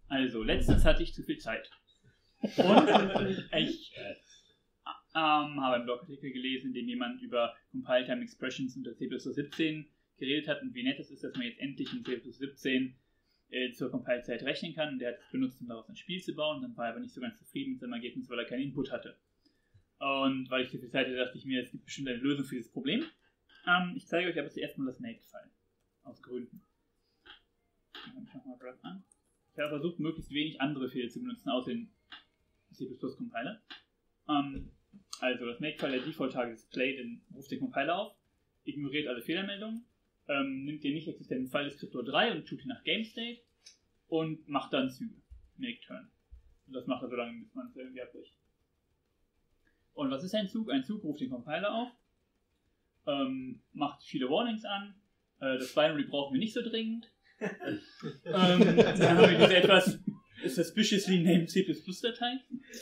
Also, letztens hatte ich zu viel Zeit. Und ich habe einen Blogartikel gelesen, in dem jemand über Compile-Time Expressions unter C++17 geredet hat und wie nett es ist, dass man jetzt endlich in C++17 zur Compile-Zeit rechnen kann. Und der hat es benutzt, um daraus ein Spiel zu bauen. Dann war er aber nicht so ganz zufrieden mit seinem Ergebnis, weil er keinen Input hatte. Und weil ich zu viel Zeit hatte, dachte ich mir, es gibt bestimmt eine Lösung für dieses Problem. Ich zeige euch aber zuerst mal das Makefile. Aus Gründen. Ich mache mal Grab an. Ich habe versucht, möglichst wenig andere Fehler zu benutzen, außer den C++-Compiler. Also das Makefile, der Default-Target Display, den ruft den Compiler auf, ignoriert alle Fehlermeldungen, nimmt den nicht existenten File-Deskriptor 3 und tut ihn nach GameState und macht dann Züge. Make Turn. Und das macht er so lange, bis man es irgendwie abbricht. Und was ist ein Zug? Ein Zug ruft den Compiler auf, macht viele Warnings an, das Binary brauchen wir nicht so dringend. Dann haben wir diese etwas suspiciously named C++-Datei.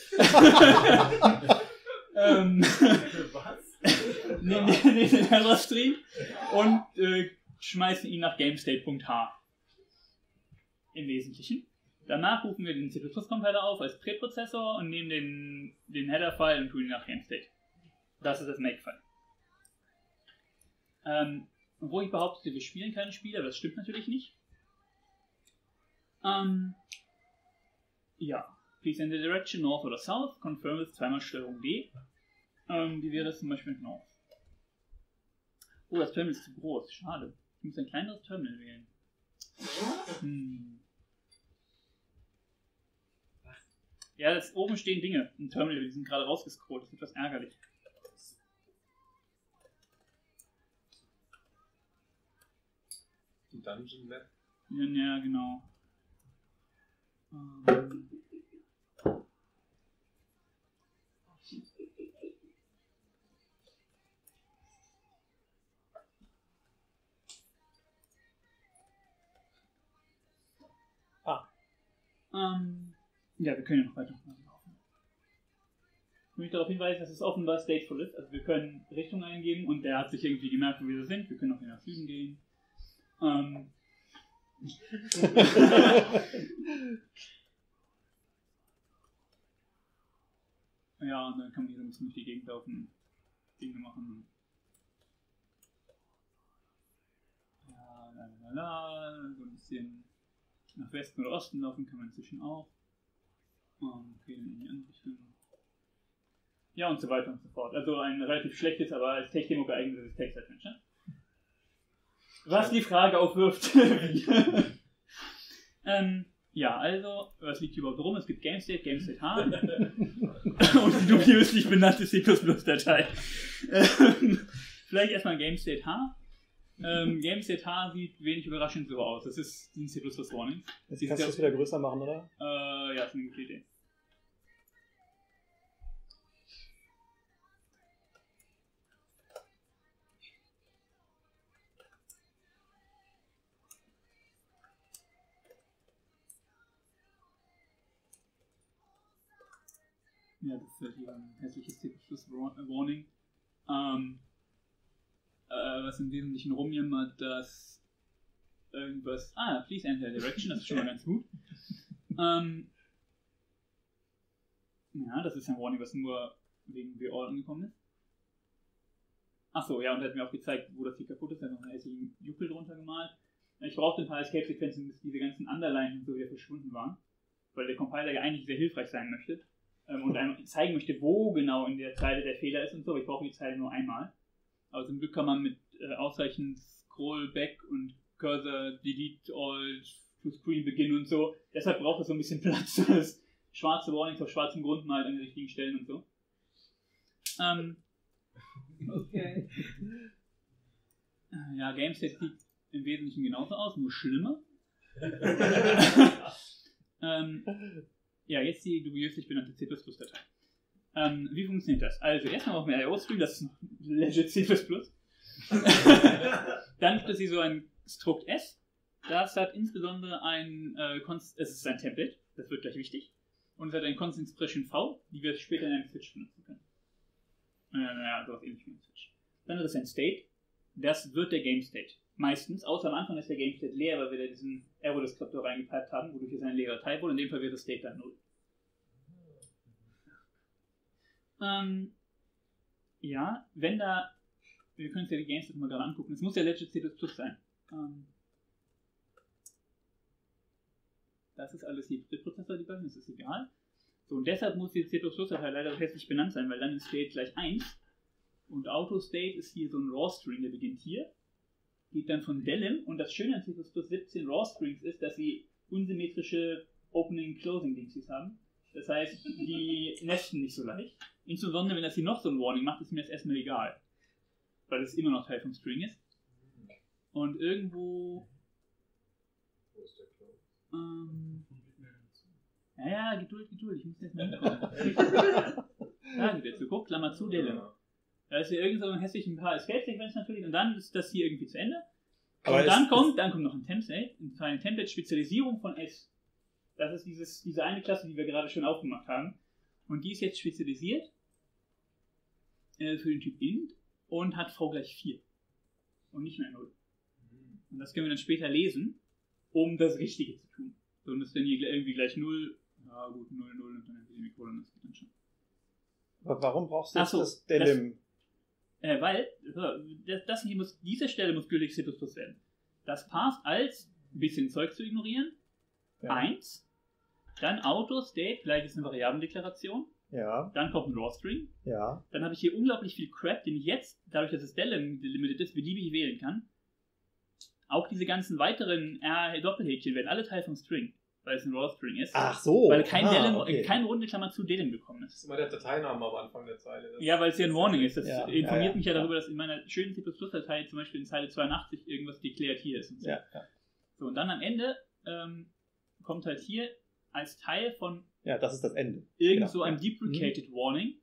Was? Nehmen den Error-Stream und schmeißen ihn nach GameState.h. Im Wesentlichen. Danach rufen wir den C++-Compiler auf als Präprozessor und nehmen den Header-File und tun ihn nach GameState. Das ist das Makefile. Wo ich behauptete, wir spielen keine Spiele, aber das stimmt natürlich nicht. Ja. Please enter direction north oder south. Confirm ist zweimal Steuerung D. Wie wäre das zum Beispiel mit North? Oh, das Terminal ist zu groß. Schade. Ich muss ein kleineres Terminal wählen. Ja, oben stehen Dinge im Terminal, die sind gerade rausgescrollt. Das ist etwas ärgerlich. Die Dungeon Map? Ja, genau. Ja, wir können ja noch weiter laufen. Ich möchte darauf hinweisen, dass es offenbar stateful ist. Also wir können Richtung eingeben und der hat sich irgendwie gemerkt, wo wir so sind. Wir können auch wieder nach Süden gehen. Ja, und dann kann man hier so ein bisschen durch die Gegend laufen, Dinge machen. Ja, so ein bisschen nach Westen oder Osten laufen kann man inzwischen auch. Okay, in die andere Richtung. Ja, und so weiter und so fort. Also ein relativ schlechtes, aber als Tech-Demo geeignetes Text-Adventure. Was die Frage aufwirft. Ja, also, was liegt überhaupt rum? Es gibt GameState, GameState H und die dubios nicht benannte C++-Datei. Vielleicht erstmal GameState H. GameState H sieht wenig überraschend so aus. Das ist ein C++-Warning. Jetzt kannst du es wieder größer machen, oder? Ja, ist eine gute Idee. Ja, das ist halt hier ein hässliches C++-Warning. Was im Wesentlichen rumjammert, dass irgendwas... please enter direction, das ist schon mal ganz gut. Ja, das ist ein Warning, was nur wegen WAL angekommen ist. Achso, ja, und er hat mir auch gezeigt, wo das hier kaputt ist. Er hat noch einen hässlichen Juppel drunter gemalt. Ich brauchte ein paar Escape-Sequenzen, bis diese ganzen Underlines und so wieder verschwunden waren. Weil der Compiler ja eigentlich sehr hilfreich sein möchte. Und einem zeigen möchte, wo genau in der Zeile der Fehler ist und so. Aber ich brauche die Zeile nur einmal. Aber zum Glück kann man mit ausreichend Scroll Back und Cursor Delete All to Screen beginnen und so. Deshalb braucht es so ein bisschen Platz, dass schwarze Warnings auf schwarzem Grund malt an den richtigen Stellen und so. Okay. Ja, GameState sieht im Wesentlichen genauso aus, nur schlimmer. Ja, jetzt die dubiöslich benannte C++-Datei. Wie funktioniert das? Also erstmal brauchen wir IO-Stream, das ist noch legit C++. Dann gibt es hier so ein Struct S. Das hat insbesondere es ist ein Template, das wird gleich wichtig. Und es hat ein Constant Expression V, die wir später in einem Switch benutzen können. Naja, sowas ähnlich wie ein Switch. Dann hat es ein State, das wird der GameState. Meistens, außer am Anfang ist der Game-State leer, weil wir da diesen Error-Deskriptor reingepiped haben, wodurch es eine leere Datei wurde. In dem Fall wird das State dann 0. Ja, wenn da, wir können uns ja die Game-State mal gerade angucken, es muss ja legit C++ sein. Das ist alles die Prozessor-Debuggen, das ist egal. So, und deshalb muss die C++-Datei leider hässlich benannt sein, weil dann ist State gleich 1. Und Auto-State ist hier so ein Raw-String, der beginnt hier. Geht dann von Delim. Und das Schöne an C++ 17 Raw-Strings ist, dass sie unsymmetrische Opening-Closing-Dingsies haben. Das heißt, die nesten nicht so leicht. Insbesondere, wenn das hier noch so ein Warning macht, ist mir das erstmal egal. Weil es immer noch Teil vom String ist. Und irgendwo... Wo ist der Close? Ja, Geduld, ich muss jetzt mal hinkommen. Da geht jetzt, guck, Klammer zu, Delim. Da ist hier irgend so ein hässlichen paar Escape-Sequenz natürlich und dann ist das hier irgendwie zu Ende. Aber und dann kommt noch ein Template, eine Template-Spezialisierung von S. Das ist diese eine Klasse, die wir gerade schon aufgemacht haben. Und die ist jetzt spezialisiert für den Typ int und hat v gleich 4. Und nicht mehr 0. Und das können wir dann später lesen, um das Richtige zu tun. So, und das ist dann hier irgendwie gleich 0. Ja gut, 0, 0 und dann ein Semikolon, das geht dann schon. Aber warum brauchst du jetzt das Delim? Weil diese Stelle muss gültig C++ werden. Das passt als, ein bisschen Zeug zu ignorieren, 1, dann Auto-State, gleich ist eine Variablendeklaration, dann kommt ein Raw-String, dann habe ich hier unglaublich viel Crap, den ich jetzt, dadurch, dass es delimited ist, beliebig wählen kann. Auch diese ganzen weiteren Doppelhäkchen werden alle Teil vom String, weil es ein Raw-String ist. Ach so. Weil keine runde Klammer zu Delim gekommen ist. Das ist immer der Dateiname am Anfang der Zeile. Ja, weil es ja ein Warning ist. Das informiert mich ja darüber, dass in meiner schönen C++-Datei zum Beispiel in Zeile 82 irgendwas declared hier ist. Und so. So, und dann am Ende kommt halt hier als Teil von das ist das Ende. So einem deprecated Warning.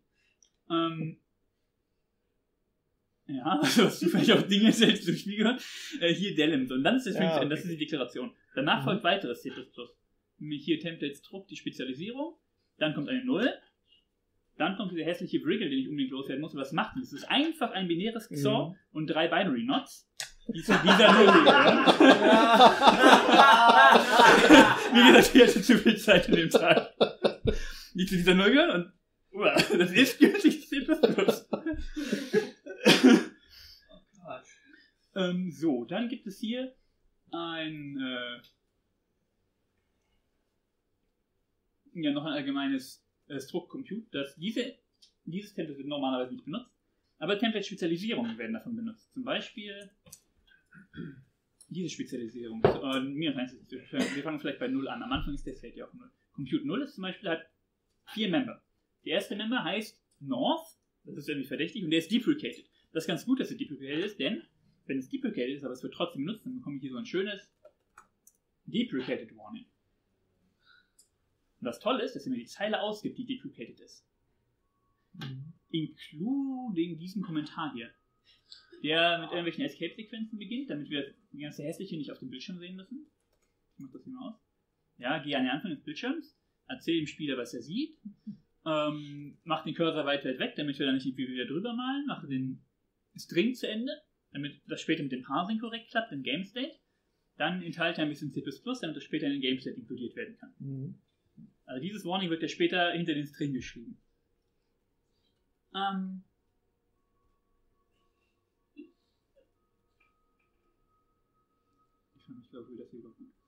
Also hast du vielleicht auch Dinge selbst zum Spiel gehört. Hier Delim. Und dann ist das das ist die Deklaration. Danach folgt weiteres C++. Nämlich hier Templates Struct, die Spezialisierung. Dann kommt eine 0. Dann kommt dieser hässliche Wriggle, den ich unbedingt loswerden muss. Und was macht das? Es ist einfach ein binäres XOR und 3 Binary Nots, die zu dieser 0 gehören. Wie gesagt, ich hatte zu viel Zeit in dem Tag. Die zu dieser 0 gehören und das ist gültig C++. So, dann gibt es hier noch ein allgemeines Struct Compute, dass dieses Template wird normalerweise nicht benutzt, aber Template-Spezialisierungen werden davon benutzt. Zum Beispiel diese Spezialisierung. Wir fangen vielleicht bei 0 an. Am Anfang ist der State ja auch 0. Compute 0 ist zum Beispiel, hat 4 Member. Der erste Member heißt North, das ist irgendwie verdächtig, und der ist deprecated. Das ist ganz gut, dass er deprecated ist, denn wenn es deprecated ist, aber es wird trotzdem benutzt, dann bekomme ich hier so ein schönes deprecated Warning. Und das Tolle ist, dass er mir die Zeile ausgibt, die deprecated ist. Including diesen Kommentar hier. Der mit irgendwelchen Escape-Sequenzen beginnt, damit wir die ganze Hässliche nicht auf dem Bildschirm sehen müssen. Ich mache das hier mal aus. Ja, gehe an den Anfang des Bildschirms, erzähle dem Spieler, was er sieht, mache den Cursor weit weg, damit wir dann nicht wieder drüber malen, mache den String zu Ende, damit das später mit dem Parsing korrekt klappt, im GameState. Dann enthalte ein bisschen C++, damit das später in den GameState inkludiert werden kann. Also dieses Warning wird ja später hinter den String geschrieben. Ich glaube, wie das hier überhaupt ist.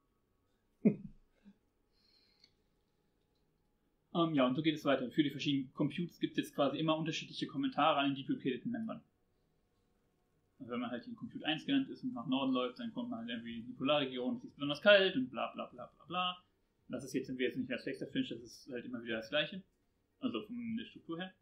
Und so geht es weiter. Für die verschiedenen Computes gibt es jetzt quasi immer unterschiedliche Kommentare an den deprecateden Membern. Also wenn man halt in Compute 1 genannt ist und nach Norden läuft, dann kommt man halt irgendwie in die Polarregion, es ist besonders kalt und bla bla bla bla bla. Das ist jetzt, wenn wir jetzt nicht als Texter finden, das ist halt immer wieder das Gleiche. Also von der Struktur her.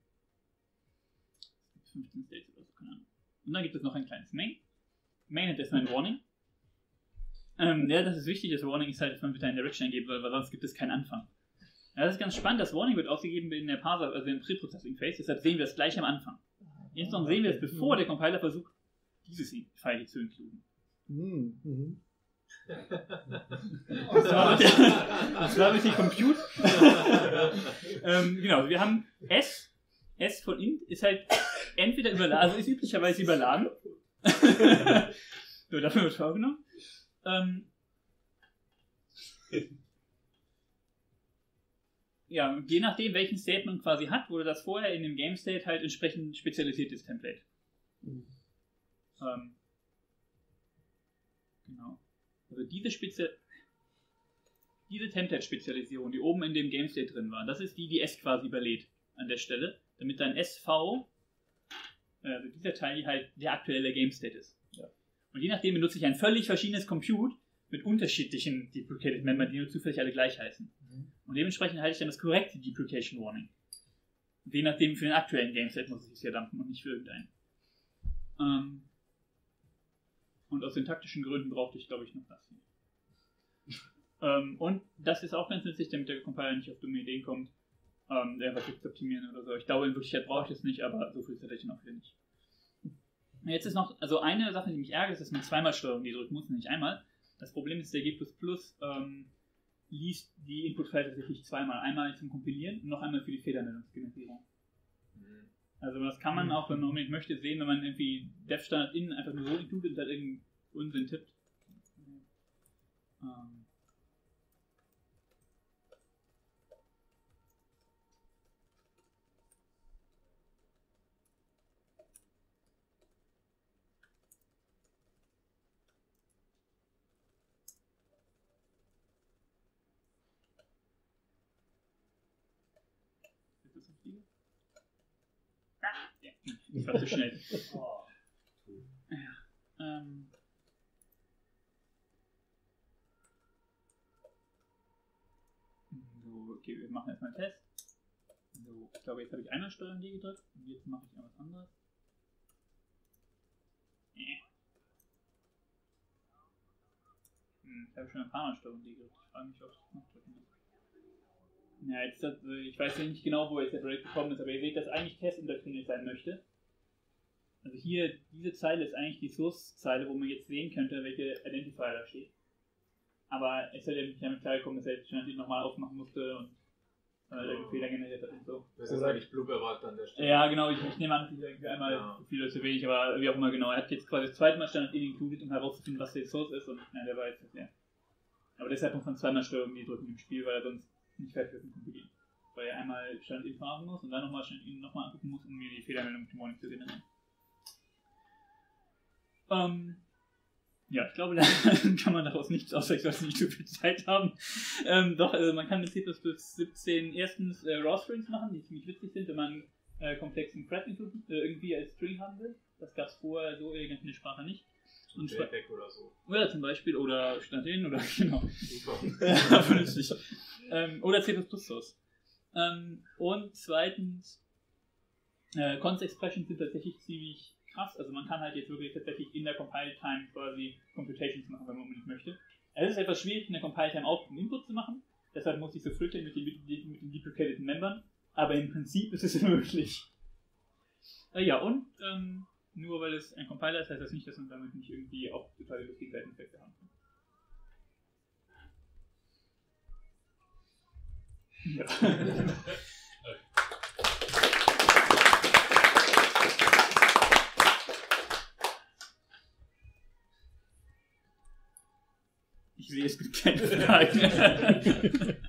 Es gibt 15 States oder so, keine Ahnung. Und dann gibt es noch ein kleines Main. Main hat erstmal ein Warning. Das ist wichtig, das Warning ist halt, dass man bitte eine Direction eingeben soll, weil sonst gibt es keinen Anfang. Ja, das ist ganz spannend, das Warning wird ausgegeben in der Parser, also im Pre-Processing-Phase, deshalb sehen wir es gleich am Anfang. Insbesondere sehen wir es, bevor der Compiler versucht, dieses File hier zu inkluden. Das war richtig Compute. Genau, wir haben S von int ist halt entweder überladen, also ist üblicherweise überladen. So, dafür wird vorgenommen. Ja, je nachdem, welchen State man quasi hat, wurde das vorher in dem Game State halt entsprechend spezialisiertes Template. Genau. Also diese Template-Spezialisierung, die oben in dem Game State drin war, das ist die S quasi überlädt an der Stelle, damit dein SV, also dieser Teil halt der aktuelle Game State ist. Ja. Und je nachdem benutze ich ein völlig verschiedenes Compute mit unterschiedlichen Deprecated Member, die nur zufällig alle gleich heißen. Und dementsprechend halte ich dann das korrekte Deprecation Warning. Und je nachdem für den aktuellen Game State muss ich es ja dumpen und nicht für irgendeinen. Und aus syntaktischen Gründen brauchte ich, glaube ich, noch das hier. Und das ist auch ganz nützlich, damit der Compiler nicht auf dumme Ideen kommt, was zu optimieren oder so. Ich glaube, in Wirklichkeit brauche ich das nicht, aber so viel Zeit hätte ich noch wieder nicht. Jetzt ist noch, also eine Sache, die mich ärgert, ist, dass man zweimal Steuerung die drücken muss, nicht einmal. Das Problem ist, der G++ liest die Input-Files tatsächlich zweimal. Einmal zum Kompilieren und noch einmal für die Fehlermeldungsgenerierung. Also das kann man auch, wenn man unbedingt möchte, sehen, wenn man irgendwie Dev-Standard in einfach nur so included und halt irgendeinen Unsinn tippt. Ja, das war zu schnell. Ja, so, okay, wir machen erstmal einen Test. So, ich glaube, jetzt habe ich einmal Steuerung D gedrückt und jetzt mache ich etwas anderes. Ich habe schon ein paar Mal Steuerung D gedrückt. Ich frage mich, ob ich das noch drücken muss. Ja, jetzt ich weiß ja nicht genau, wo jetzt der Break gekommen ist, aber ihr seht, dass eigentlich Test unterklingelt sein möchte. Also hier, diese Zeile ist eigentlich die Source-Zeile, wo man jetzt sehen könnte, welche Identifier da steht. Aber es hätte nicht damit klargekommen, dass er jetzt schnell nochmal aufmachen musste und irgendeinen Fehler generiert hat und so. Das ist eigentlich Blubberrad an der Stelle. Ja, genau, ich nehme an, dass ich irgendwie einmal zu viel oder zu wenig, aber wie auch immer genau. Er hat jetzt quasi das zweite Mal Standard included, um herauszufinden, was die Source ist und ja, der war jetzt erklärt. Aber deshalb muss man zweimal Steuerung die drücken im Spiel, weil er sonst nicht fertig wird mit Kompilieren. Weil er einmal Stand in fahren muss und dann nochmal Stand in nochmal angucken muss, um mir die Fehlermeldung mit dem Warning zu generieren. Ja, ich glaube, da kann man daraus nichts außer ich sollte nicht so viel Zeit haben. Doch, also man kann mit C++ 17 erstens Raw Strings machen, die ziemlich witzig sind, wenn man komplexen Crap irgendwie als String haben will. Das gab es vorher so elegant in der Sprache nicht. Und JPEG oder so. Oder zum Beispiel, oder Stand in, oder genau. Super. Ja, vernünftig. Oder C++ Source. Und zweitens, Const Expressions sind tatsächlich ziemlich krass. Also man kann halt jetzt wirklich tatsächlich in der Compile-Time quasi Computations machen, wenn man unbedingt möchte. Es ist etwas schwierig, in der Compile-Time Output und Input zu machen. Deshalb muss ich so flüchten mit den deprecated Membern. Aber im Prinzip ist es möglich. Ja, und nur weil es ein Compiler ist, heißt das nicht, dass man damit nicht irgendwie auch total lustige Seiteneffekte haben kann. Ja. Ich will jetzt mit keinen Fragen.